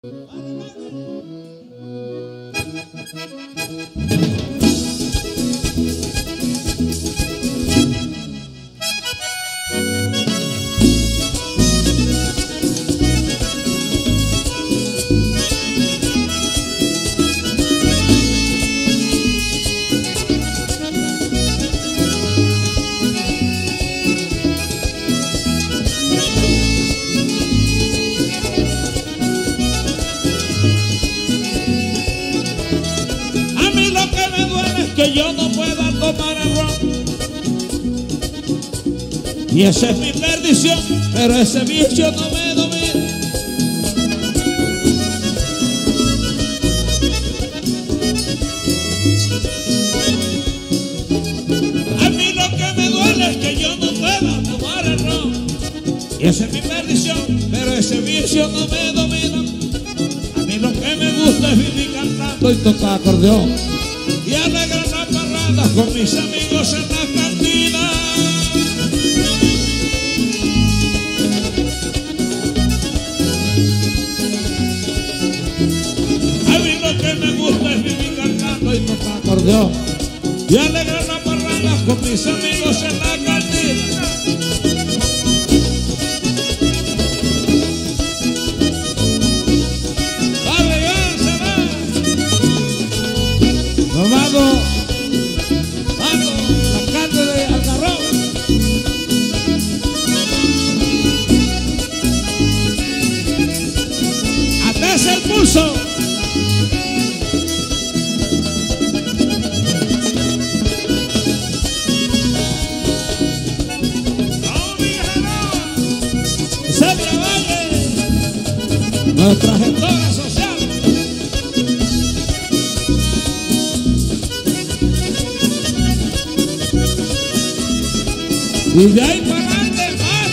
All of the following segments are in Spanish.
Que yo no pueda tomar el ron, y esa es mi perdición, pero ese vicio no me domina. A mí lo que me duele es que yo no pueda tomar el ron, y esa es mi perdición, pero ese vicio no me domina. A mí lo que me gusta es vivir cantando y tocar acordeón y alegrar las parrandas con mis amigos en la cantina. A mí lo que me gusta es vivir cantando y tocar acordeón y alegrar las parrandas con mis amigos en la cantina. Tomado, alcalde de Algarrobo. Atese el pulso. Celia Valle, nuestra gestora social. Y de ahí para adelante más.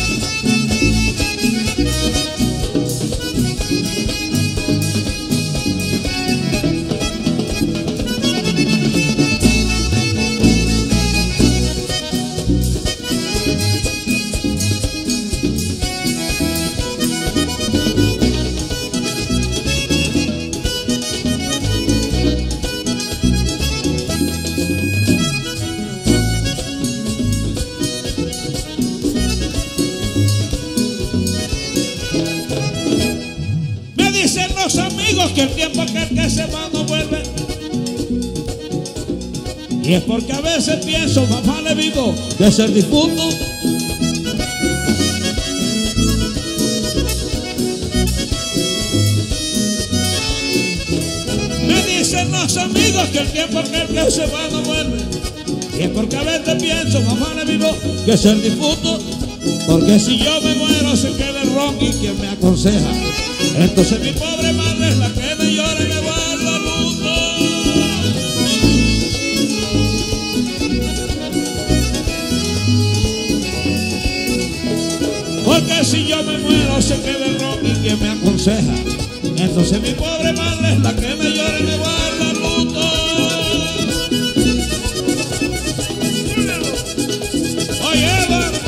Los amigos que el tiempo aquel que se va no vuelve, y es porque a veces pienso, más vale vivo que ser difunto. Me dicen los amigos que el tiempo aquel que se va no vuelve, y es porque a veces pienso, más vale vivo que ser difunto. Porque si yo me muero se queda el ron, y quien me aconseja, entonces mi pobre madre es la que me llora y me guarda luto. Porque si yo me muero se queda el ron, y quien me aconseja, entonces mi pobre madre es la que me llora y me guarda luto. Oye, Eduardo.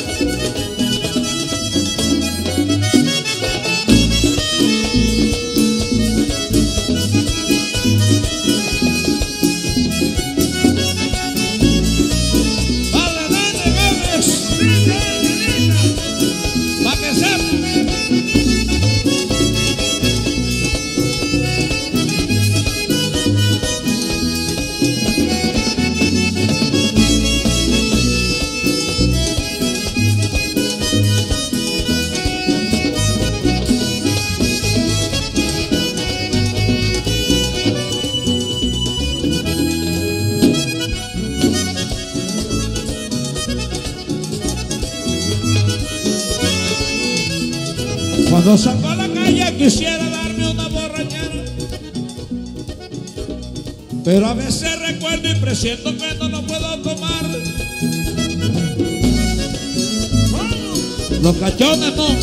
Cuando salgo a la calle quisiera darme una borrachera, pero a veces recuerdo y presiento que no lo puedo tomar. Los cachones no.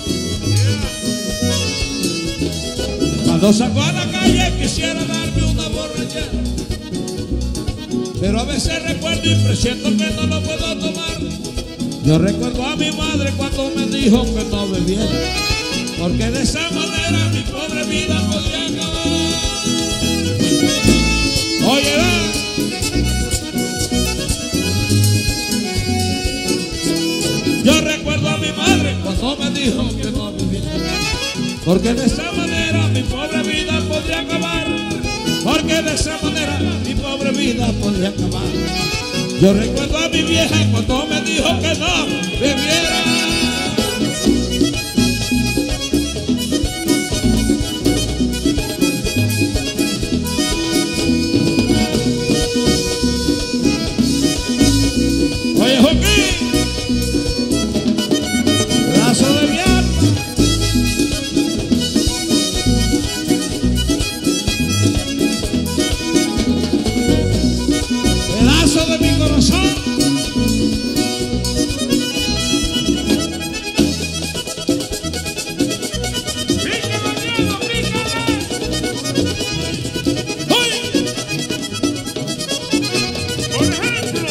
Cuando salgo a la calle quisiera darme una borrachera, pero a veces recuerdo y presiento que no lo puedo tomar. Yo recuerdo a mi madre cuando me dijo que no bebiera, porque de esa manera mi porque de esa manera mi pobre vida podría acabar, porque de esa manera mi pobre vida podría acabar. Yo recuerdo a mi vieja cuando me dijo que no bebiera. Oye, Joaquín, brazo de mi alma, pedazo de mi corazón. Pícala, Diego, pícala. Oye, por ejemplo.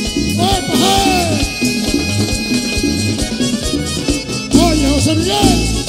Oye, José Miguel.